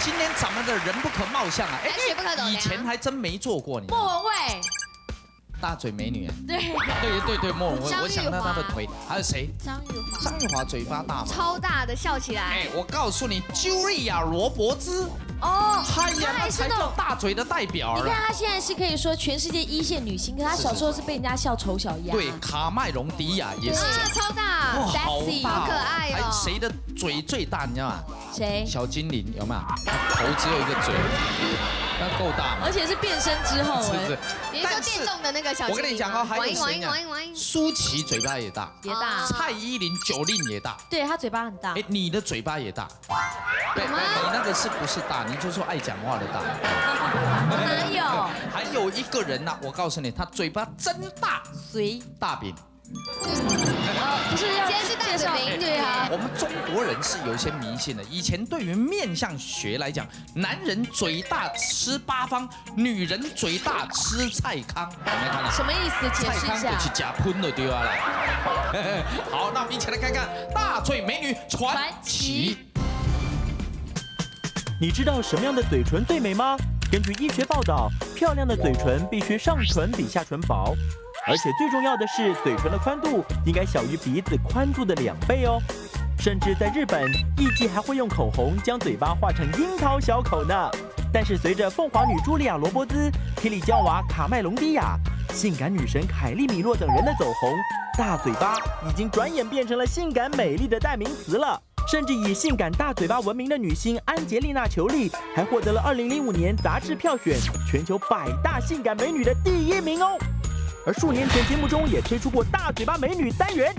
今天咱们的人不可貌相啊！哎， 血不可斗量以前还真没做过，你知道吗。 莫文蔚， 大嘴美女。 对， 莫文蔚， 张玉华我想到她的腿，还有谁？ 张玉华， 张玉华嘴巴大吗？ 超大的，笑起来。 哎，我告诉你，Julia 罗伯兹， 哦， 哎呀，那才叫还是那种。 大嘴的代表你看了。 她现在是可以说全世界一线女星，可她小时候是被人家笑丑小鸭。 对，卡麦隆迪亚也是。 啊，超大哇，好 ，sexy， 大好可爱哦还谁的嘴最大？你知道吗？ 谁？ 小精灵有没有？头只有一个嘴，那够大吗？ 而且是变身之后， 是不是？ 你是说电动的那个小精灵吗？ 我跟你讲哦，还有谁呢玩一？ 舒淇嘴巴也大， 也大。 蔡依林、九令也大。 对，她嘴巴很大。 哎，你的嘴巴也大。对，你那个是不是大？你就说爱讲话的大。 哪有？ 还有一个人呐，我告诉你，他嘴巴真大， 谁？ 大饼。 不是要今天是大嘴美女啊！ 我们中国人是有一些迷信的。以前对于面相学来讲，男人嘴大吃八方，女人嘴大吃蔡康。有没有看到？ 什么意思？解释一下。 蔡康就去假喷了丢啊来。好，那我们一起来看看大嘴美女传奇。 你知道什么样的嘴唇最美吗？根据医学报道，漂亮的嘴唇必须上唇比下唇薄，而且最重要的是，嘴唇的宽度应该小于鼻子宽度的2倍哦。甚至在日本，艺伎还会用口红将嘴巴画成樱桃小口呢。但是随着凤凰女茱莉亚·罗伯兹、霹雳娇娃卡麦隆迪亚、性感女神凯莉·米洛等人的走红，大嘴巴已经转眼变成了性感美丽的代名词了。甚至以性感大嘴巴闻名的女星安杰丽娜·裘丽，还获得了2005年杂志票选全球100大性感美女的第1名哦。而数年前节目中也推出过大嘴巴美女单元。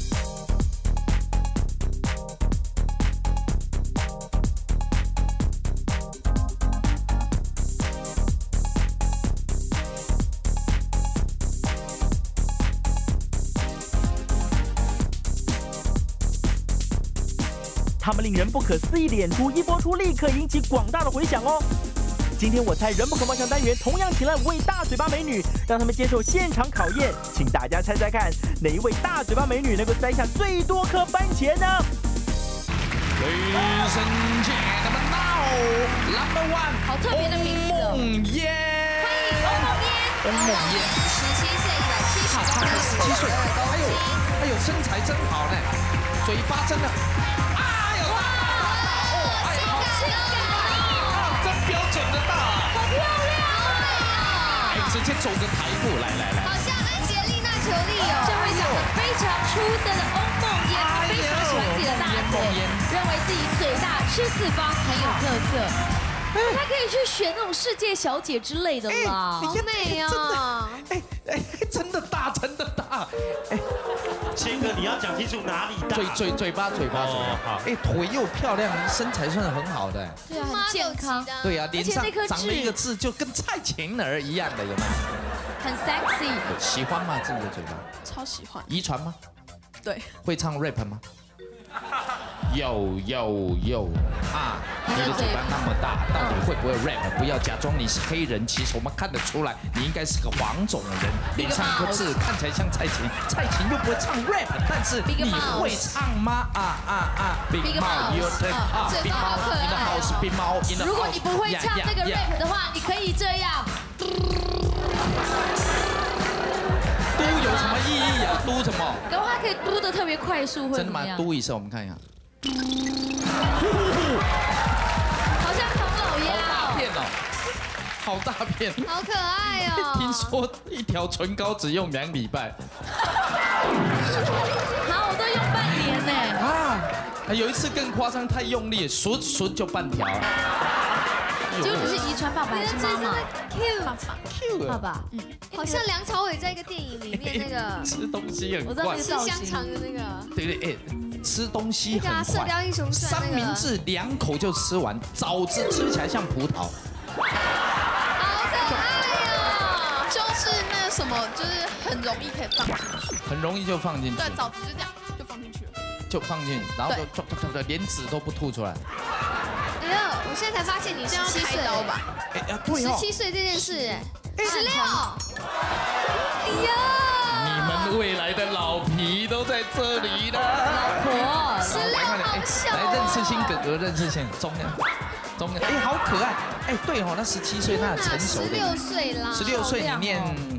他们令人不可思议的演出一播出，立刻引起广大的回响哦。今天我猜人不可貌相单元同样请来5位大嘴巴美女，让他们接受现场考验，请大家猜猜看，哪一位大嘴巴美女能够塞下最多颗番茄呢 ？Ladies and gentlemen, now number one， 好特别的名字哦。 翁梦嫣， 翁梦嫣，17岁，170公分，17岁， 哎呦，身材真好呢，嘴巴真的，哎呦，哎呦，好性感哦，真标准的大， 好漂亮啊！ 哎，直接走个台步，来， 好像安杰丽娜·裘丽哦。 这位长得非常出色的翁梦嫣，她非常喜欢自己的大嘴，认为自己嘴大吃四方很有特色。她可以去选那种世界小姐之类的啦， 好美哦！ 真的大，真的大，哎， 谦哥，你要讲清楚哪里大？ 嘴巴， 好， 哎，腿又漂亮，身材算是很好的， 对啊，很健康， 对啊，脸上长了一个痣痣，就跟蔡琴儿一样的，有没有？ 很 sexy， 喜欢吗？自己的嘴巴？ 超喜欢。 遗传吗？ 对。 会唱 rap 吗？有啊！你的嘴巴那么大，到底会不会 rap？不要假装你是黑人，其实我们看得出来，你应该是个黄种人，脸上一颗痣，看起来像蔡琴，蔡琴又不会唱 rap， 但是你会唱吗？ Big Mouse， Big Mouse in the house， Big Mouse in the house。 如果你不会唱那个 rap 的话，你可以这样。 嘟有什么意义啊？嘟什么？ 然后它可以嘟的特别快速，会真的吗？嘟一声，我们看一下。 好像唐老鸭哦，好大片， 好可爱哦！ 听说一条唇膏只用2礼拜。 好，我都用半年呢。 啊，有一次更夸张，太用力，唰就半条。 结果你是遗传爸爸还是妈妈 ？Q 爸爸， 好像梁朝伟在一个电影里面那个吃东西很快， 吃香肠的那个。 对，哎，吃东西很快。 射雕英雄传三明治2口就吃完，枣子吃起来像葡萄。 好可爱哦！ 就是那什么，就是很容易可以放进去， 很容易就放进去。 对，枣子就这样就放进去了， 就放进，然后就连籽都不吐出来。 哎呦，我现在才发现你17岁刀吧？ 哎呀，对哦 ，17岁这件事，哎，16。哎呀， 你们未来的老皮都在这里了。 老婆 16好小。 来，任世新哥哥，任世新，中中年，哎，好可爱，哎，对哦，那17岁，那成熟的 16岁啦 ，16岁你念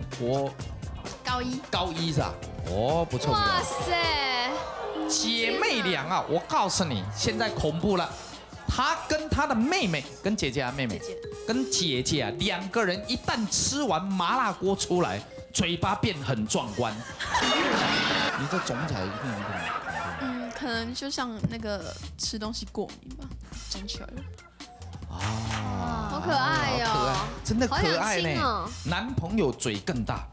高一是吧？哦，不错。 哇塞， 姐妹俩啊，我告诉你，现在恐怖了。她跟她的妹妹，跟姐姐啊，妹妹，跟姐姐啊，2个人一旦吃完麻辣锅出来，嘴巴变很壮观。你这肿起来一定很痛。 可能就像那个吃东西过敏吧，肿起来了。 啊， 好可爱哟， 可爱，真的可爱呢。 哦。 男朋友嘴更大。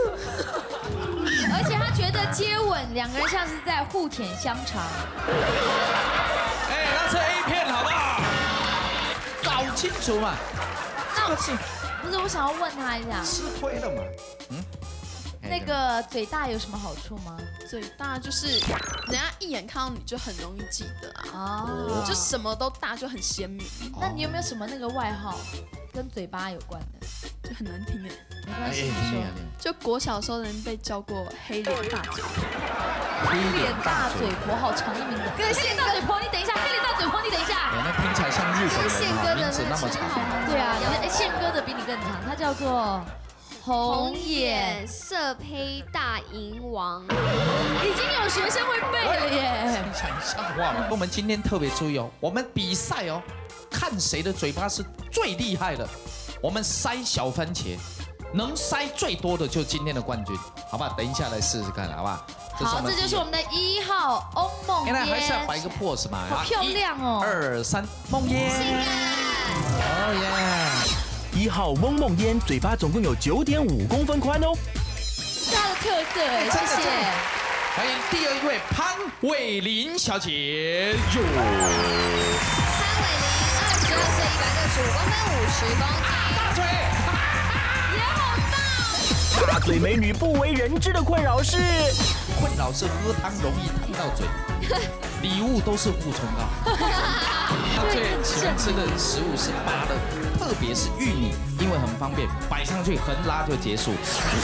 而且他觉得接吻2个人像是在互舔香肠。 哎，那是 A 片，好不好？搞清楚嘛。 那不是，我想要问他一下， 吃亏了嘛？ 那个嘴大有什么好处吗？ 嘴大就是人家一眼看到你就很容易记得啊， 哦， 就什么都大，就很鲜明。 那你有没有什么那个外号跟嘴巴有关的？ 就很难听哎， 没关系，你说。 就国小的时候人被叫过黑脸大嘴婆。 黑脸大嘴婆，好长的名字。黑脸大嘴婆，你等一下，黑脸大嘴婆，你等一下。 那听起来像日本人哈，名字那么长。 对啊，宪哥的比你更长，他叫做。红眼色胚大银王， 已经有学生会背了耶！ 像话吗？我们今天特别注意哦，我们比赛哦，看谁的嘴巴是最厉害的。我们塞小番茄，能塞最多的就今天的冠军，好不好？等一下来试试看，好不好？ 好，这就是我们的1号翁梦嫣。 还是要摆一个 pose 嘛， 好漂亮哦 ！1、2、3，梦嫣。哦耶 ！1号翁梦嫣嘴巴总共有9.5公分宽哦， 是她的特色哎，谢谢。 欢迎第2位潘伟玲小姐哟。 潘伟玲，22岁，165公分，50公斤， 大嘴， 也好大。 大嘴美女不为人知的困扰是喝汤容易烫到嘴，礼物都是护唇膏。他最喜欢吃的食物是芭乐，特别是玉米，因为很方便，摆上去横拉就结束。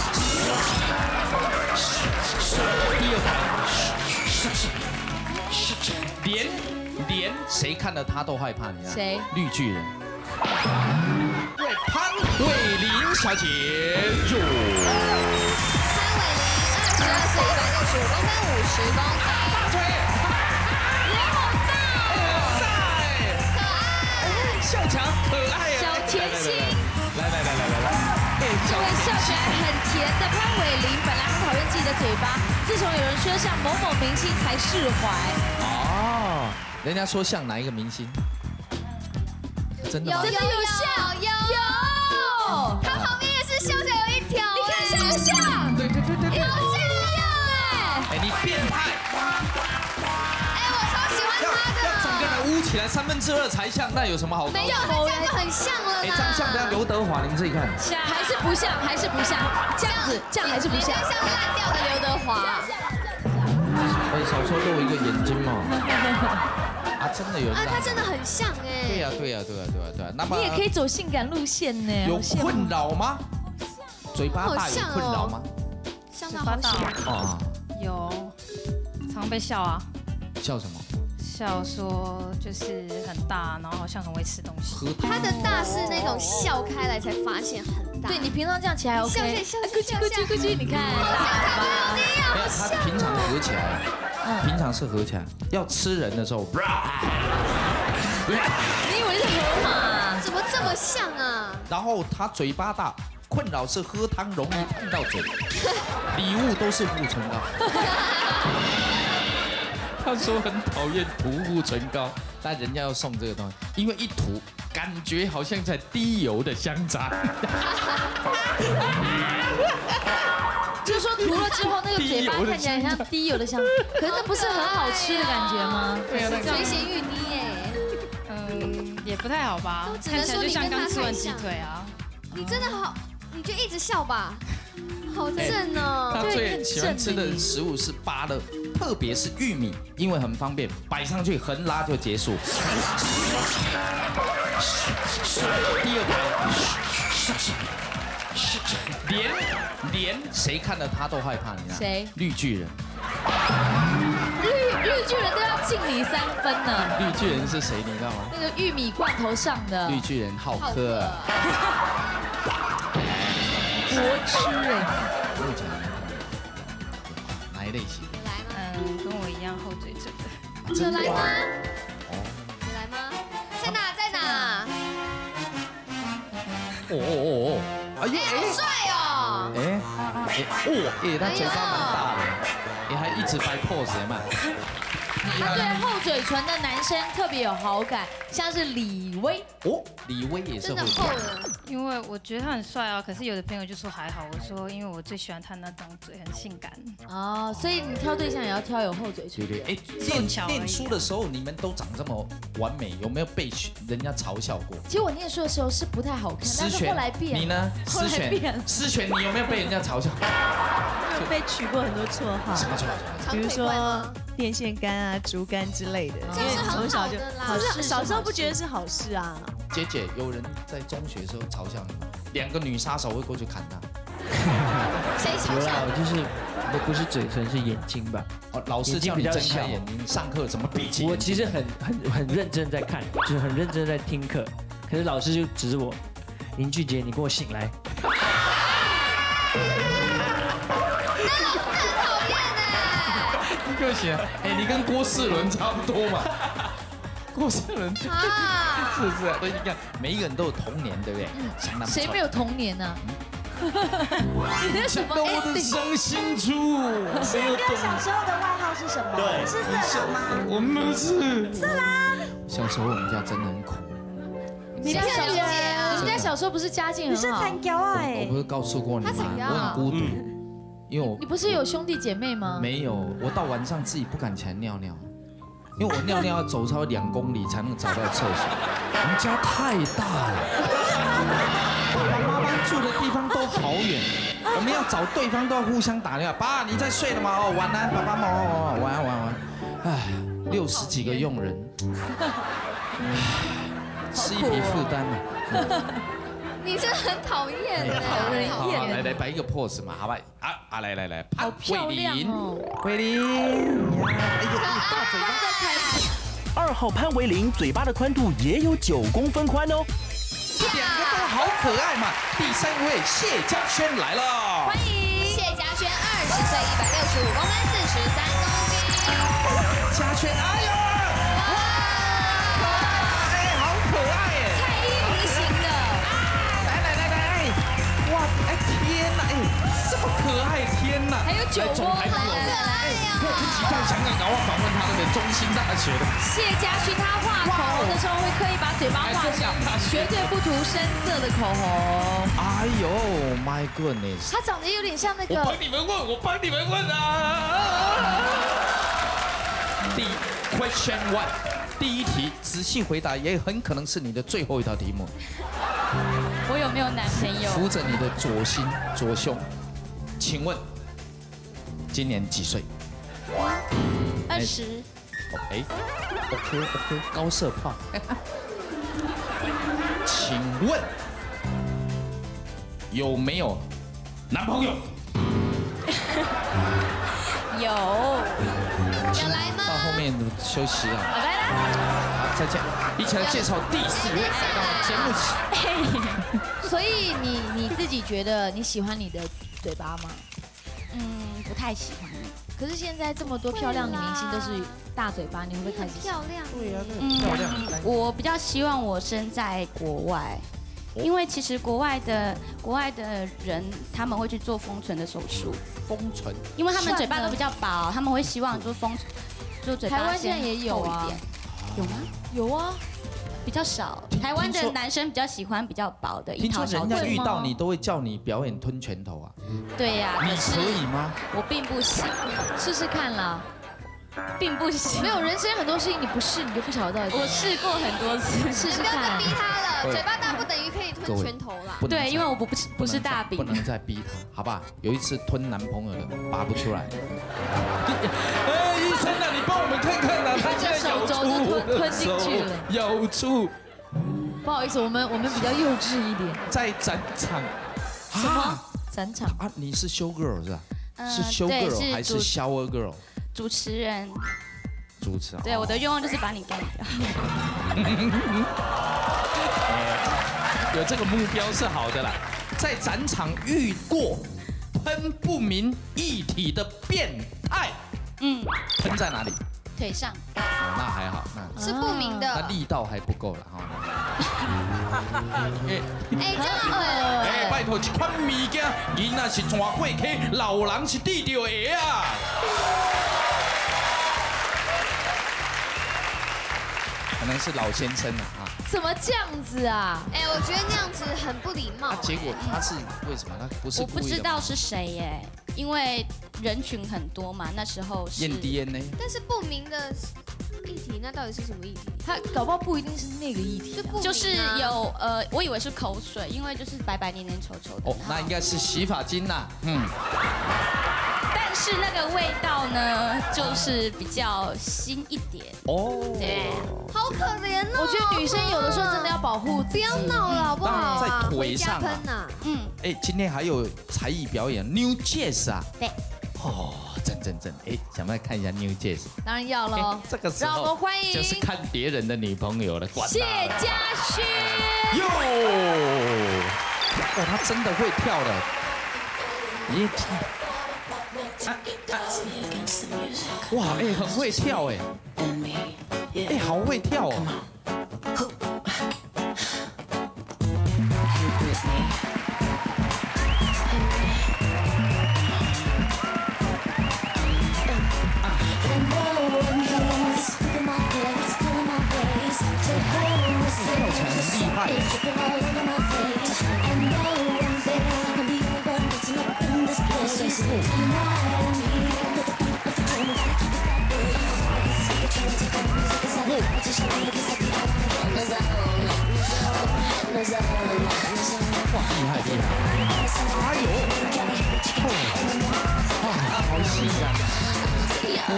第2排，连谁看了他都害怕，你知道？ 谁？ 绿巨人。对，潘伟玲小姐哟。 潘伟玲，22岁，165公分，50公斤， 大腿。笑强可爱啊， 小甜心， 来， 这位笑起来很甜的潘伟玲，本来很讨厌自己的嘴巴，自从有人说像某某明星才释怀。 哦，人家说像哪一个明星？真的吗？ 真的有像，有， 他旁边也是笑起来有一条， 你看像不像？ 对， 好像一样哎，你变态！要整个人捂起来2/3才像，那有什么好？ 没有，那这样就很像了。 哎，长相像刘德华，你们自己看。 还是不像，还是不像，这样子，这样还是不像。 像烂掉的刘德华。 哎，少说露一个眼睛嘛。啊，真的有。 啊，他真的很像哎。 对呀。那么你也可以走性感路线呢。 有困扰吗？嘴巴大有困扰吗？ 像他好喜欢。 哦， 有，常被笑啊。 笑什么？ 笑说就是很大，然后好像很会吃东西。 他的大是那种笑开来才发现很大。 对你平常这样起来 OK。 笑， 咕叽，你看。 没有，他平常合起来，平常是合起来，要吃人的时候。 你以为是河马？ 怎么这么像啊？ 然后他嘴巴大，困扰是喝汤容易烫到嘴，礼物都是护唇膏。他说很讨厌涂护唇膏，但人家要送这个东西，因为一涂感觉好像在滴油的香肠。 就是说涂了之后，那个嘴巴看起来很像滴油的香，可是那不是很好吃的感觉吗？ 对啊， 垂涎欲滴哎。 也不太好吧，看起来就像刚吃完鸡腿啊。 你真的好，你就一直笑吧，好正哦。 他最喜欢吃的食物是芭乐，特别是玉米，因为很方便，摆上去横拉就结束。第2排，连谁看了他都害怕，你知道？ 谁？ 绿巨人。 绿巨人都要敬你3分呢。 绿巨人是谁？你知道吗？ 那个玉米罐头上的绿巨人浩克。 国吃哎。 我讲哪一类型？ 来吗？ 跟我一样厚嘴唇的。 有来吗？ 哦， 有来吗？在哪？在哪？ 哦，哎呦， 好帅哦！ 他嘴巴蛮大的，你还一直摆 pose 嘛？ 他对厚嘴唇的男生特别有好感，像是李威。 哦，李威也是真的厚了。 因为我觉得他很帅啊，可是有的朋友就说还好，我说因为我最喜欢他那张嘴，很性感。 哦，所以你挑对象也要挑有厚嘴唇。 对，哎，念书的时候你们都长这么完美，有没有被人家嘲笑过？ 其实我念书的时候是不太好看，但是后来变。 你呢？思璇，你有没有被人家嘲笑？ 有被取过很多绰号， 什么绰号？ 比如说电线杆啊、竹竿之类的，因为从小就小时候不觉得是好事啊。 姐，有人在中学的时候嘲笑你吗？2个女杀手会过去砍他。 谁嘲笑？ 就是不是嘴唇，是眼睛吧？ 哦，老师叫你睁开眼睛，上课怎么闭起？ 我其实很认真在看，就是很认真在听课，可是老师就指着我，林俊杰，你给我醒来。 个性哎，你跟郭世伦差不多嘛。郭世伦啊，是不是？所以你看，每一个人都有童年，对不对？ 谁没有童年呢？ 你那什么？我的伤心处。 宪哥小时候的外号是什么？ 对， 是色狼吗？ 我们不是色狼。 小时候我们家真的很苦。 你家小姐啊？你家小时候不是家境很好？ 你是惨娇哎！ 我不是告诉过你吗？我很孤独，因为我你不是有兄弟姐妹吗？ 没有，我到晚上自己不敢起来尿尿。因为我尿尿要走超2公里才能找到厕所，我们家太大了，爸爸妈妈住的地方都好远，我们要找对方都要互相打电话。爸，你在睡了吗？哦，晚安，爸爸妈妈，晚安。哎，60几个佣人，是一笔负担嘛。 你真的很讨厌， 讨人厌。 来摆一个 pose 嘛，好吧？啊，来， 好漂亮哦， 慧玲，哎呦，大嘴巴。 2号潘维林嘴巴的宽度也有9公分宽哦。 这2个都好可爱嘛。第3位谢家轩来了， 欢迎谢家轩，20岁，165公分，43公斤。 家轩，哎呦，哇，好可爱哎， 蔡依林型的。 来，哇，哎天哪，哎，这么可爱，天哪， 还有酒窝， 好可爱呀！ 我自己到香港搞我访问他那个中兴大学的。 谢家勋他画口红的时候会刻意把嘴巴画小，绝对不涂深色的口红。 哎呦 ，My goodness！ 他长得有点像那个。 我帮你们问啊！Question 1，第1题，仔细回答，也很可能是你的最后一道题目。 我有没有男朋友？ 扶着你的左胸，请问今年几岁 ？20。 哎 ，OK， 高射炮。请问有没有男朋友？ 有来吗？ 到后面休息啊。好，再见，一起来介绍第4位来到节目。 所以你自己觉得你喜欢你的嘴巴吗？ 不太喜欢。 可是现在这么多漂亮的明星都是大嘴巴，你会不会开始漂亮？ 对呀，漂亮。 我比较希望我生在国外，因为其实国外的人他们会去做丰唇的手术。 丰唇？ 因为他们嘴巴都比较薄，他们会希望做嘴巴。 台湾现在也有啊？ 有吗？ 有啊。 比较少，台湾的男生比较喜欢比较薄的樱桃小嘴。 听说人家遇到你都会叫你表演吞拳头啊？ 对呀， 你可以吗？ 我并不行， 试试看啦。 并不行， 没有人生很多事情你不试你就不晓得。 我试过很多次， 试试看。 不要再逼他了，嘴巴大不等于可以吞拳头啦。 对，因为我不是大饼， 不能再逼他，好吧？有一次吞男朋友的拔不出来。哎，医生啊，你帮我们看看啊，他现在咬出吞进去了， 咬出。 不好意思，我们比较幼稚一点。 在展场。 什么？展场啊？你是 show girl 是吧？是 show girl 还是 shower girl？ 主持人。 主持啊。 对，我的愿望就是把你干掉。 有这个目标是好的啦。在展场遇过喷不明液体的变态，喷在哪里？ 腿上。 那还好，那是不明的， 那力道还不够了哈。 哎，这样哎，拜托，这款物件，囡仔是转过去，老人是滴着鞋啊。可能是老先生了啊。 怎么这样子啊？ 哎，我觉得那样子很不礼貌。 结果他是为什么？他不是我不知道是谁耶，因为人群很多嘛，那时候是验 DNA。 但是不明的议题，那到底是什么议题？ 他搞不好不一定是那个议题， 就是有我以为是口水，因为就是白白黏黏稠稠的。 哦，那应该是洗发精啦。 但是那个味道呢，就是比较新一点。 哦， 对， 好可怜哦。 我觉得女生有的时候真的要保护自己， 不要闹了好不好啊？ 在腿上喷呐。 哎，今天还有才艺表演 New Jazz 啊。 对。 哦，真，哎，想不想看一下 New Jazz？ 当然要喽。 这个时候， 让我们欢迎就是看别人的女朋友了，管谢家勋。 哟，哦，他真的会跳的。咦？哇，哎，很会跳哎，哎，好会跳哦。哇，厉害！哎呦，哇，好性感！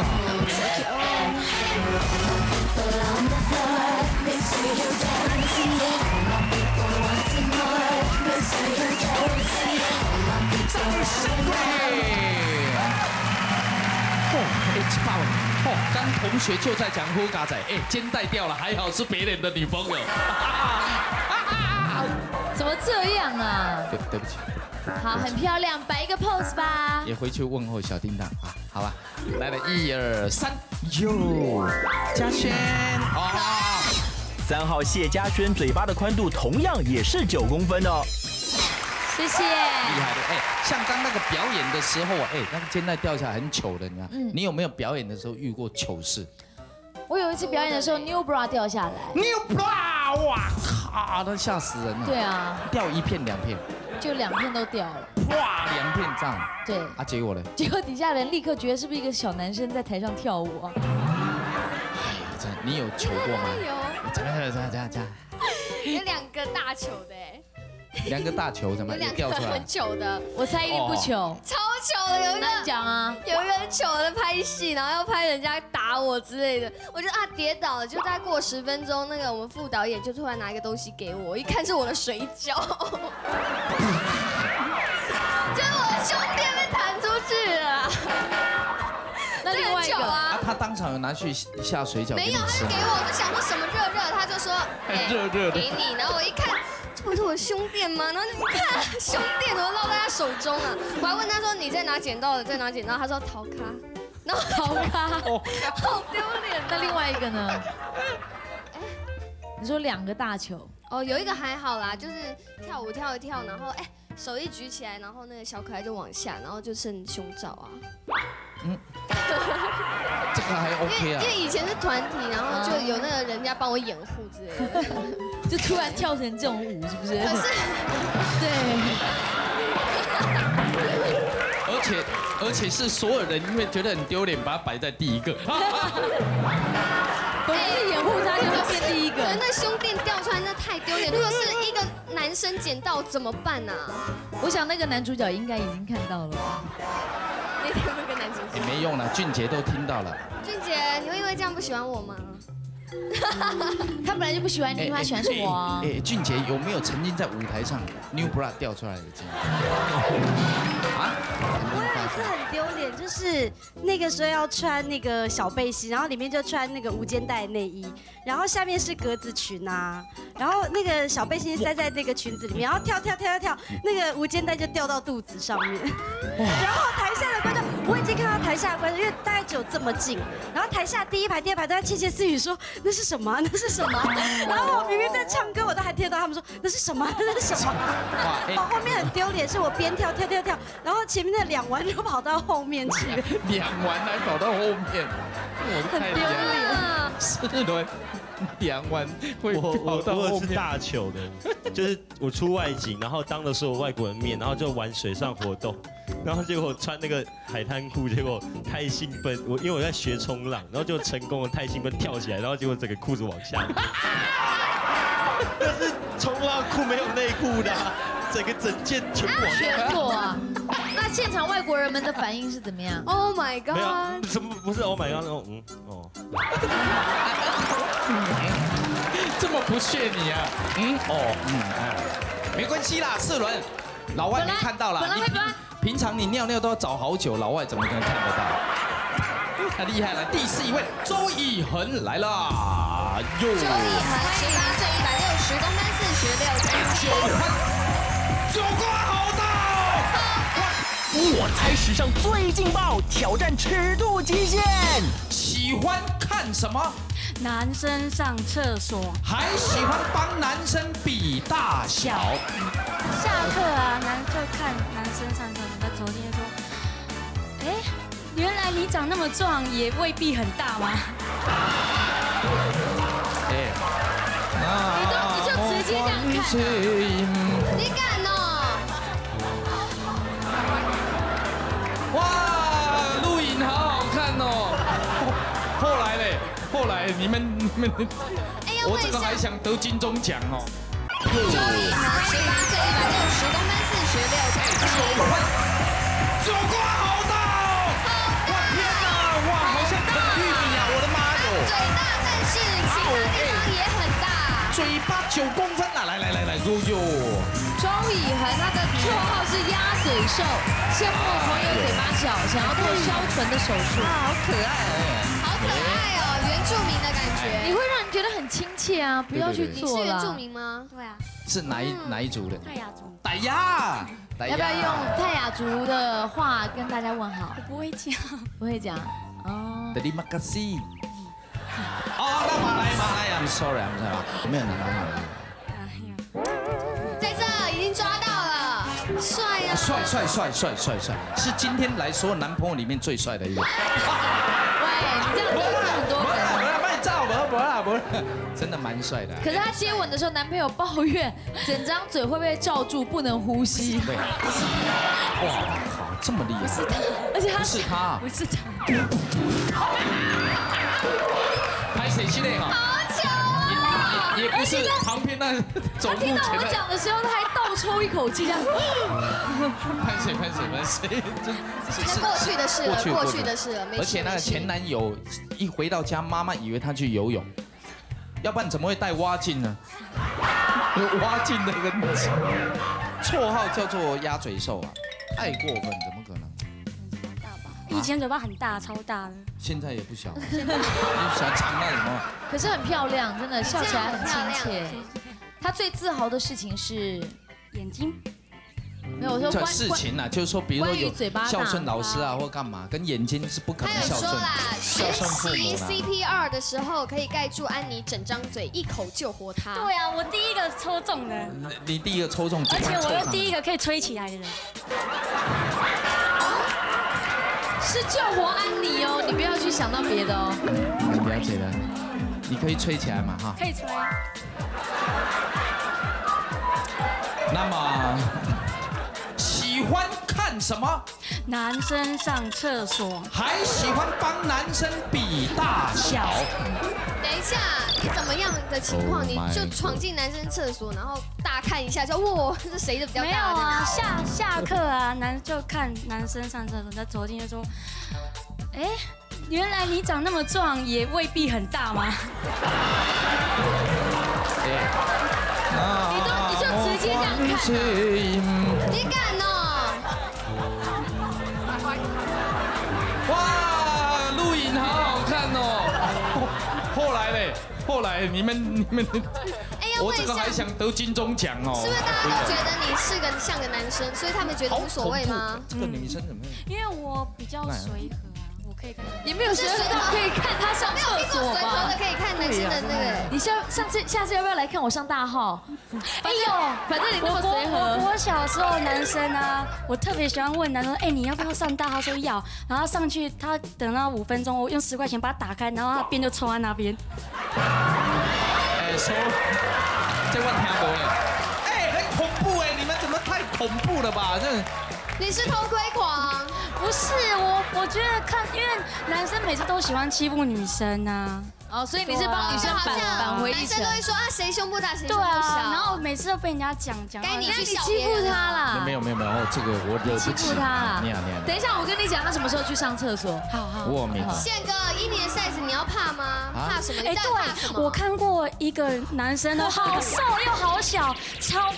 刚同学就在讲呼嘎仔，哎，肩带掉了，还好是别人的女朋友。 怎么这样啊？ 对不起。 好，很漂亮，摆一个 pose 吧。 也回去问候小叮当啊，好吧。来了，1、2、3，哟，嘉轩啊 ，3号谢家轩嘴巴的宽度同样也是9公分哦。 谢谢。 厉害的，哎，像刚那个表演的时候，哎，那个肩带掉下来很糗的，你看，你有没有表演的时候遇过糗事？ 我有一次表演的时候 ，New Bra 掉下来。 New Bra， 哇靠，那吓死人了。 对啊。 掉1片2片。 就2片都掉了。 哇，2片这样。 对。 啊，结果呢？ 结果底下人立刻觉得是不是一个小男生在台上跳舞啊？ 哎呀，这你有糗过吗？ 有。 这样。 有2个大糗的哎。 2个大球怎么掉出来？ 很糗的， 我猜一定不糗， 超糗的。有一个讲啊， 有一个很糗的拍戏，然后要拍人家打我之类的，我就跌倒了，就大概过10分钟，那个我们副导演就突然拿一个东西给我，一看是我的水饺，就是我的胸垫被弹出去了。 那另外一个啊， 他当场有拿去下水饺没有，他就给我，我就想说什么热热，他就说热给你，然后我一看。 不是我的胸垫吗？然后你看胸垫都落在他手中啊！我还问他说：“你在哪捡到的？在哪捡到？”他说：“陶咖。”然后陶咖， 好丢脸。 那另外一个呢？你说2个大球哦，有一个还好啦，就是跳舞跳一跳，然后手一举起来，然后那个小可爱就往下，然后就剩胸罩啊。 这个还 OK 啊。 因为以前是团体，然后就有那个人家帮我掩护之类的。 就突然跳成这种舞，是不是？ 可是， 对。 而且是所有人因为觉得很丢脸，把它摆在第1个。 本来是掩护他，就会变第1个。 那胸垫掉出来，那太丢脸。如果是一个男生捡到怎么办啊？ 我想那个男主角应该已经看到了吧。 那天会跟男主角。 也没用了，俊杰都听到了。 俊杰，你会因为这样不喜欢我吗？ 他本来就不喜欢你，因为他喜欢是我啊。 俊杰有没有曾经在舞台上 New Bra 掉出来的经历？啊？ 我有一次很丢脸，就是那个时候要穿那个小背心，然后里面就穿那个无肩带内衣，然后下面是格子裙啊，然后那个小背心塞在那个裙子里面，然后跳，那个无肩带就掉到肚子上面。然后台下的观众，我已经看到台下的观众，因为大概只有这么近，然后台下第一排、第二排都在窃窃私语说那是什么？那是什么？然后我明明在唱歌，我都还听得到他们说那是什么？那是什么？后面很丢脸，是我边跳，然后前面的2弯就跑到后面去了。 2弯还跑到后面， 很丢脸。 4轮2弯会跑到后面。 我是大糗的，就是我出外景，然后当了所有外国人面，然后就玩水上活动，然后结果穿那个海滩裤，结果太兴奋，因为我在学冲浪，然后就成功了，太兴奋跳起来，然后结果整个裤子往下。但是冲浪裤没有内裤的，整件全部往下。 全裸啊！那现场外国人们的反应是怎么样 ？Oh my god！ 没有，什么不是 Oh my god？ 这么不屑你啊？没关系啦，4轮，老外没看到啦。平常你尿尿都要找好久，老外怎么可能看得到？太厉害了！第4位周以恒来啦！ 周以恒18岁160公分46公斤。 走过好到。 我猜史上最劲爆，挑战尺度极限。 喜欢看什么？ 男生上厕所。 还喜欢帮男生比大小。 下课啊，就看男生上厕所，他走进来说：“哎，原来你长那么壮，也未必很大吗？” 你就直接这样看你敢哦？ 哇，录影好好看哦。后来你们，我这个还想得金钟奖哦。 周以恒18岁160公分46公斤。 走过好到。哇天哪，哇好像啃玉米啊！我的妈哟。 嘴大，但是其他地方也很大。 嘴巴9公分啊！来，悠悠。 周以恒他的绰号是鸭嘴兽，羡慕朋友嘴巴小，想要做削唇的手术。 好可爱好可爱哦，原住民的感觉。 你会让人觉得很亲切啊，不要去做了。 你是原住民吗？ 对啊。 是哪一族的？ 泰雅族。 傣鸭。 要不要用泰雅族的话跟大家问好？ 我不会讲。 不会讲。哦。 德里马卡西。那马来，I'm sorry，没有拿到。 在这已经抓到了，帅啊！ 帅，是今天来所有男朋友里面最帅的一个。 喂，你这样得罪很多人。 不，真的蛮帅的。 可是他接吻的时候，男朋友抱怨整张嘴会被罩住，不能呼吸。 对。哇，好，这么厉害。 是他，而且他不是他， 不是他。 拍谁系列哈？ 好巧啊！ 也不是旁边那走路前的。 他听到我讲的时候，他还倒抽一口气，这样。 拍谁？ 这是过去的事了， 而且那个前男友一回到家，妈妈以为他去游泳，要不然怎么会带蛙镜呢？有蛙镜的人，绰号叫做鸭嘴兽啊，太过分，怎么可能？ 以前嘴巴很大，超大的。 现在也不小，你想藏那什么？ 可是很漂亮，真的笑起来很亲切。他最自豪的事情是眼睛。 没有，我说事情啊，就是说，比如说有孝顺老师啊，或干嘛，跟眼睛是不可能孝顺。 学习 CPR 的时候可以盖住安妮整张嘴，一口救活她。 对啊，我第一个抽中的。 你第一个抽中， 而且我又第一个可以吹起来的人。 是救活安妮哦，你不要去想到别的哦。 你不要觉得，你可以吹起来嘛哈。 可以吹。 那么。喜欢看什么？ 男生上厕所。 还喜欢帮男生比大小。 等一下，你怎么样的情况？你就闯进男生厕所，然后大看一下，就哇，这谁的比较大？ 没有啊，下课啊，就看男生上厕所，他走进去说：“哎，原来你长那么壮，也未必很大吗？” 你就直接这样看。 你敢哦？ 后来你们， 哎，要我问一下， 这个还想得金钟奖哦。 是不是大家都觉得你是个像个男生，所以他们觉得无所谓吗？ 这个女生怎么样？ 因为我比较随和啊，我可以跟也没有随和到可以看他上厕所随和吧的？可以看男生的那个。 你下次要不要来看我上大号？哎呦，反正你那么随和。 我小时候男生啊，我特别喜欢问男生，哎，你要不要上大号？说要，然后上去他等到5分钟，我用10块钱把它打开，然后他边就冲在那边。 说，这我听过哎，哎，很恐怖哎，你们怎么太恐怖了吧？这。 你是偷窥狂？ 不是我觉得看，因为男生每次都喜欢欺负女生啊。 哦，所以你是帮女生扳回一城。 男生都会说啊，谁胸部大谁胸对部小。 啊，然后每次都被人家讲， 该你去欺负他啦。 没有，这个我惹不起。 欺负他啦。 你好。 等一下，我跟你讲，他什么时候去上厕所？好。 我明白。 宪哥，以你的 size， 你要怕吗？怕什么？哎， 对，我看过一个男生哦，好瘦又好小，超。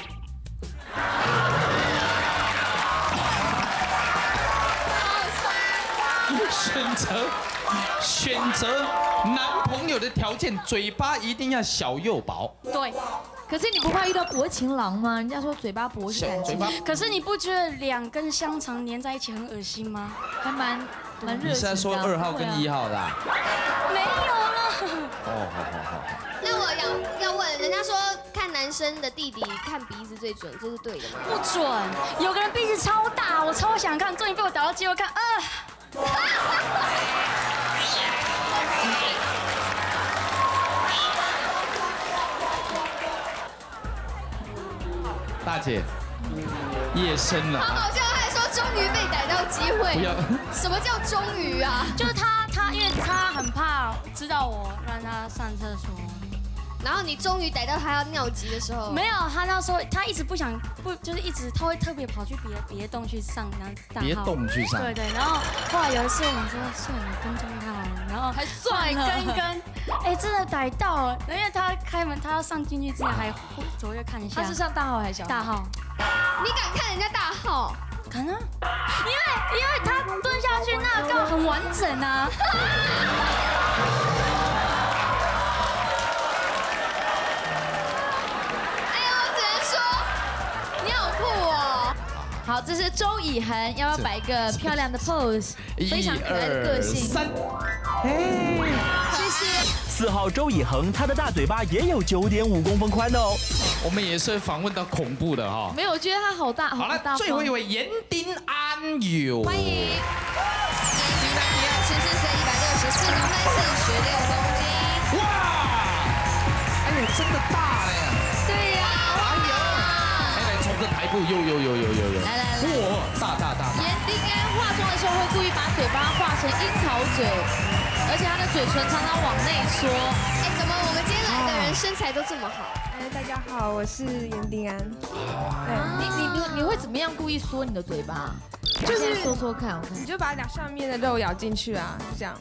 选择男朋友的条件，嘴巴一定要小又薄。 对， 可是你不怕遇到薄情郎吗？人家说嘴巴薄是感情。 可是你不觉得2根香肠粘在一起很恶心吗？ 还蛮热情的。 你是在说2号跟1号的？ 没有了。 好。 那我要问，人家说看男生的弟弟看鼻子最准，这是对的吗？ 不准，有个人鼻子超大，我超想看，终于被我逮到机会看， 大姐，夜深了。 好好笑，还说终于被逮到机会。 不要。 什么叫终于啊？ 就是他，因为他很怕知道我让他上厕所。 然后你终于逮到他要尿急的时候， 没有，他那时候他一直就是一直他会特别跑去别的洞去上大号， 别洞去上， 对，然后后来有一次我们说算了，跟踪他好了，然后还算跟，哎，真的逮到了，因为他开门，他要上进去之前还左右看一下， 他是上大号还是小号？ 大号， 你敢看人家大号？ 可能，因为他蹲下去那个很完整啊。 好，这是周以恒，要不要摆一个漂亮的 pose？非常可爱的个性。 1、2、3， 谢谢。 4号周以恒，他的大嘴巴也有9.5公分宽哦。 我们也是访问到恐怖的哈。 没有，我觉得他好大， 好了，最后一位严丁安友， 欢迎。严丁安友，24岁，164公分，46公斤。 哇，哎呦，真的大嘞。 对呀。 从这台步有， 来， 哇，大。 严丁安化妆的时候会故意把嘴巴画成樱桃嘴，而且他的嘴唇常常往内缩。 哎，怎么我们今天来的人身材都这么好？ 哎，大家好，我是严丁安。 对，你会怎么样故意缩你的嘴巴？ 就是缩看，我看。 你就把上面的肉咬进去啊，就这样。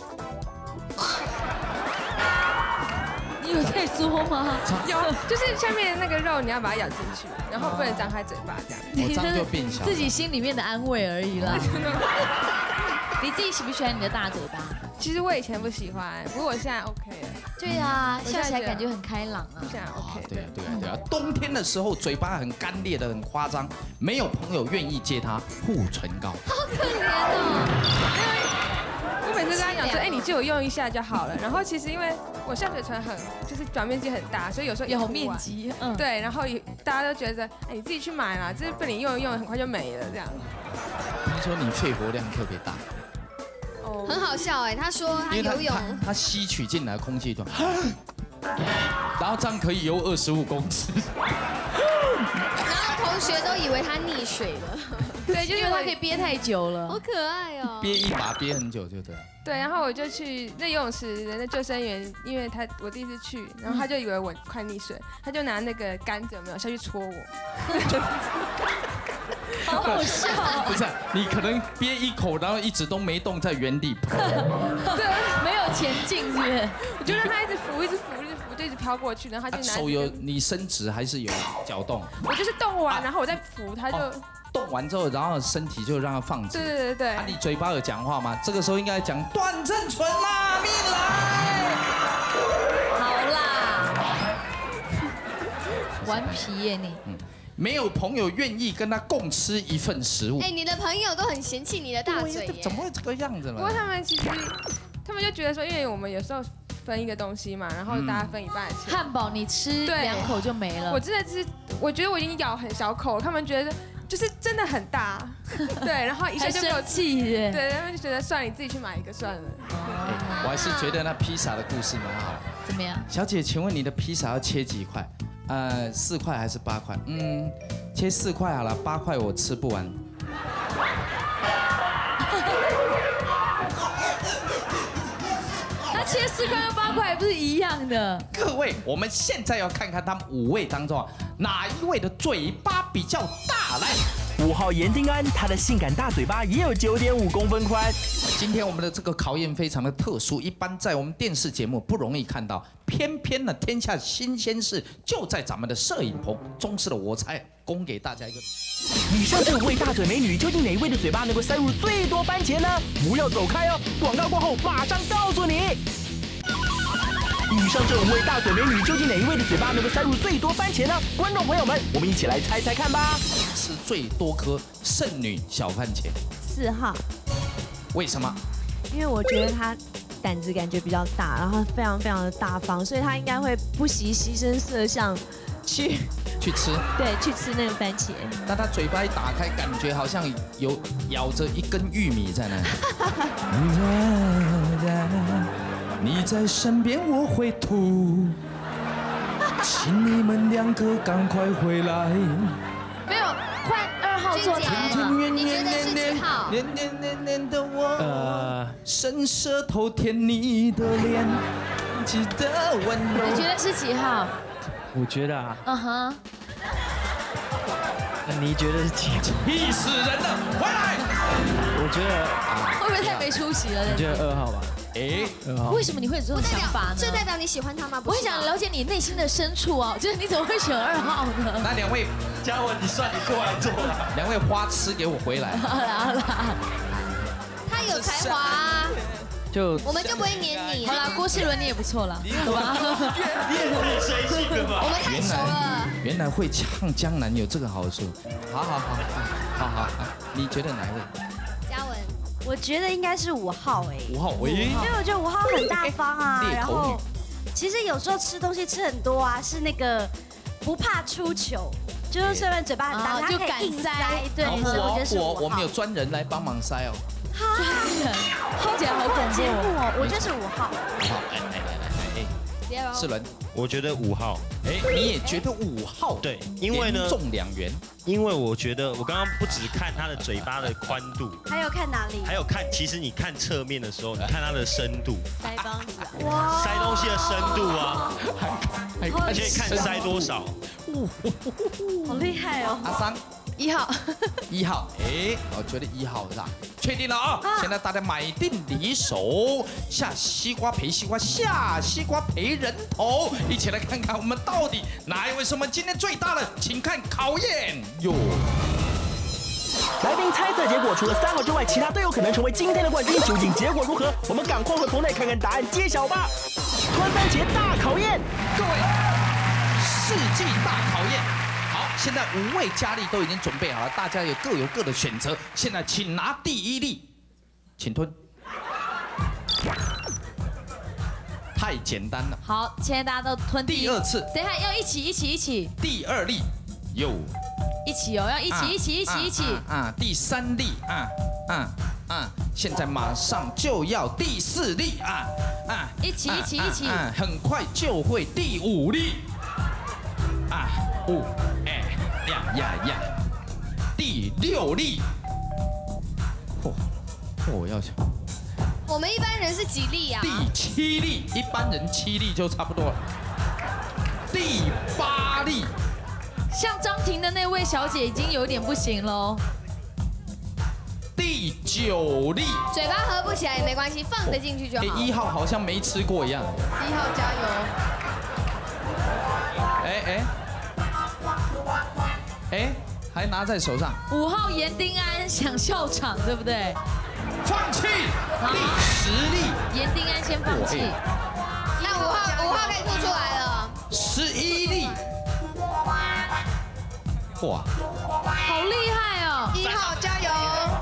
你有在说吗？ 有，就是下面那个肉你要把它咬进去，然后不能张开嘴巴这样。 我张就变小。 自己心里面的安慰而已啦。你自己喜不喜欢你的大嘴巴？ 其实我以前不喜欢，不过我现在 OK 了。 对啊，笑起来感觉很开朗啊。 现在 OK。 对啊，冬天的时候嘴巴很干裂的很夸张，没有朋友愿意借他护唇膏。 好可怜哦。 我每次跟他讲说，哎，你借我用一下就好了。然后其实因为我下嘴唇就是表面积很大，所以有时候有面积， 对，然后大家都觉得，哎，你自己去买啦，这被你用一用，很快就没了这样。 听说你肺活量特别大。 哦，很好笑哎，他说他游泳， 他吸取进来空气都，然后这样可以游25公尺。 然后同学都以为他溺水了。 对，就因为他可以憋太久了， 好可爱哦。 憋一把憋很久就这样。 对，然后我就去那游泳池的那救生员，因为我第一次去，然后他就以为我快溺水，他就拿那个杆子有没有下去戳我。 好好笑。 不是，你可能憋一口，然后一直都没动，在原地。 对，没有前进，是不是？ 我就让他一直浮，就一直飘过去，然后他就拿。 手有你伸直还是有搅动？ 我就是动完，然后我再扶，他就。 动完之后，然后身体就让它放直。 对。 你嘴巴有讲话吗？这个时候应该讲段正淳啦，命来。 好， 顽皮耶你。 没有朋友愿意跟他共吃一份食物。 哎，你的朋友都很嫌弃你的大嘴耶。 怎么会这个样子呢？ 不过他们其实，他们就觉得说，因为我们有时候分一个东西嘛，然后大家分一半的钱。 汉堡你吃2口就没了。 我真的是，我觉得我已经咬很小口，他们觉得就是真的很大，对，然后一下就给我气耶。 对，他们就觉得算了，你自己去买一个算了。 我还是觉得那披萨的故事蛮好。 怎么样？ 小姐，请问你的披萨要切几块？4块还是8块？切4块好了，8块我吃不完。 那切4块跟8块不是一样的？ 各位，我们现在要看看他们5位当中哪一位的嘴巴比较大？来 ，5号严丁安，他的性感大嘴巴也有9.5公分宽。 今天我们的这个考验非常的特殊，一般在我们电视节目不容易看到，偏偏呢天下新鲜事就在咱们的摄影棚。中式的我猜，供给大家一个。 以上这5位大嘴美女，究竟哪一位的嘴巴能够塞入最多番茄呢？不要走开哦，广告过后马上告诉你。以上这5位大嘴美女，究竟哪一位的嘴巴能够塞入最多番茄呢？观众朋友们，我们一起来猜猜看吧。 吃最多颗剩女小番茄 ，4号。 为什么？ 因为我觉得他胆子感觉比较大，然后非常非常的大方，所以他应该会不惜牺牲色相去吃， 对，去吃那个番茄。 但他嘴巴一打开，感觉好像有咬着一根玉米在那里。你在身边我会吐，请你们2个赶快回来。 没有，换2号做他嘛？ 你觉得是几号？ 黏的我，伸舌头舔你的脸，记得温柔。 你觉得是几号？ 我觉得啊，那你觉得是几号？ 气死人了！回来！ 我觉得会不会太没出息了？ 我觉得2号吧。 2号。为什么你会有这种想法呢？ 这代表你喜欢他吗？ 我很想了解你内心的深处啊，就是你怎么会选2号呢？ 那2位， 嘉文，你算你过来坐了。 2位花痴给我回来。 好啦。 他有才华啊。我们就不会黏你。 好啦，郭世伦你也不错啦， 好吧？你也太随性了吧？ 我们太熟了。 原来会唱江南有这个好处。好，你觉得哪一位？ 嘉文， 我觉得应该是5号哎。 5号， 因为我觉得5号很大方啊，然后其实有时候吃东西吃很多啊，是那个不怕出糗。就是虽然嘴巴很大，他可以硬塞。对，所以我觉得是5号。 我们有专人来帮忙塞哦。 专人，听起来好恐怖哦！我就是5号。 来，世伦， 我觉得5号。 你也觉得5号？ 对，因为呢， 中2元。 因为我觉得我刚刚不只看他的嘴巴的宽度， 还有看哪里？ 还有看，其实你看侧面的时候，你看它的深度。 腮帮子。 哇！塞东西的深度啊，而且看塞多少。 好厉害哦！ 阿桑。 1号 ，1号，我觉得1号是吧？确定了啊！现在大家买定离手，下西瓜赔西瓜，下西瓜赔人头，一起来看看我们到底哪一位是我们今天最大的？请看考验哟！ 来宾猜测结果，除了3号之外，其他都有可能成为今天的冠军。究竟结果如何？我们赶快回棚内看看答案揭晓吧！穿番茄大考验， 各位，世纪大考验。现在5位佳丽都已经准备好了，大家各有各的选择。现在请拿第1粒，请吞。太简单了。 好，现在大家都吞第2次。 等一下要一起。 第2粒，有。 一起哦，要一起。 第3粒，现在马上就要第4粒， 一起。 很快就会第5粒。呀！第6粒，要想， 我们一般人是几粒啊？ 第7粒，一般人7粒就差不多了。第8粒， 像张婷的那位小姐已经有点不行喽。 第9粒， 嘴巴合不起来也没关系，放得进去就好。 1号好像没吃过一样。 1号加油！ 还拿在手上。 5号严丁安想笑场，对不对？ 放弃。第10粒， 严丁安先放弃。 那5号可以吐出来了。 11粒。 哇， 好厉害哦 ！1号加油！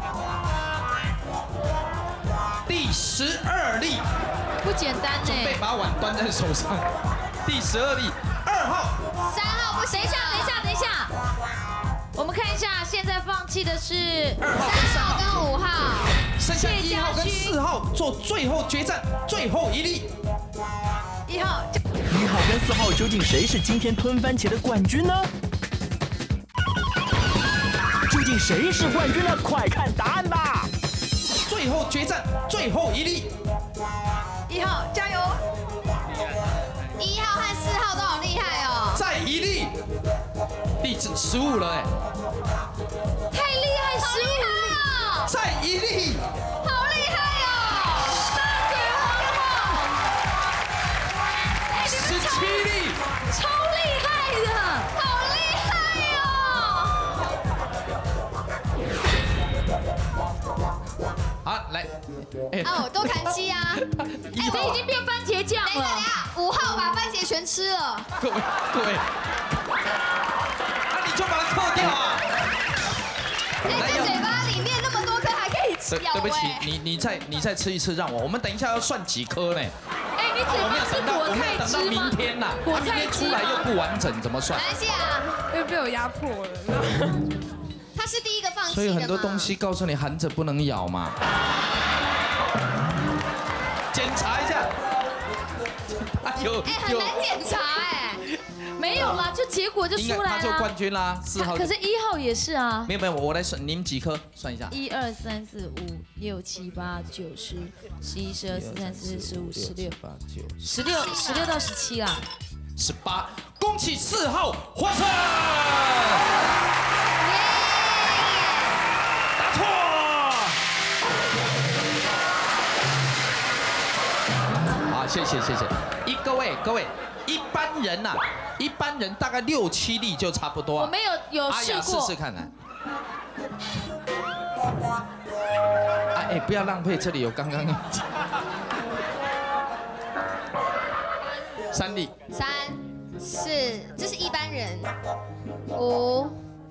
第12粒， 不简单呢。 准备把碗端在手上。第12粒，2号。 3号不行，等一下，我们看一下，现在放弃的是 2号跟3号跟5号， 剩下1号跟4号做最后决战，最后一粒。 1号跟4号究竟谁是今天吞番茄的冠军呢？究竟谁是冠军呢？快看答案吧！ 最后决战，最后一粒。 1号加油 ！1号和4号都好厉害哦！ 再一粒，第15了哎， 太厉害，15粒哦！ 再一粒， 好厉害哦！大嘴黄黄 ，17粒， 超厉害的，好厉害哦！ 好，来， 哦，多砍鸡啊！ 这已经变番茄酱了。 等一下，5号把番茄全吃了。 各位，你就把它扣掉啊！ 在嘴巴里面那么多颗还可以吃咬。 对不起，你再吃一次，让我们等一下要算几颗呢？ 你嘴巴是我们要等到明天呐，明天出来又不完整，怎么算？ 马来西亚又被我压迫了。 他是第一个放弃的嘛， 所以很多东西告诉你含着不能咬嘛。检查一下。 很难检查哎。 没有啦，就结果就出来了。 他就冠军啦，4号。 可是1号也是啊。 没有，我来算，你们几颗？算一下。 1、2、3、4、5、6、7、8、9、10、11、12、13、14、15、16到17啦。 18，恭喜4号获胜！答错。好，谢谢。各位，一般人大概6、7粒就差不多。 我们有试过， 试试看看。不要浪费，这里有刚刚。3粒。 3、4，这是一般人。5，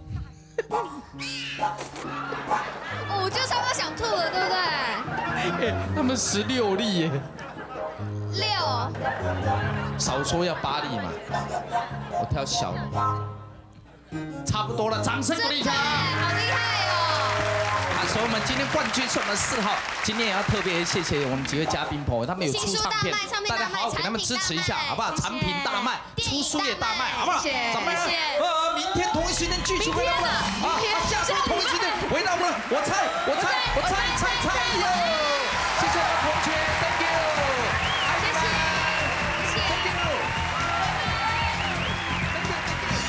就差不多想吐了，对不对？ 他们16粒耶。 6， 少说要8粒嘛，我挑小的，差不多了，掌声鼓励一下。 好厉害哦！ 所以我们今天冠军是我们4号，今天也要特别谢谢我们几位嘉宾朋友，他们有出唱片，大家好好给他们支持一下，好不好？产品大卖，出书也大卖，好不好？怎么样？明天同一时间继续回到我们，下次同一时间回到我们，我猜。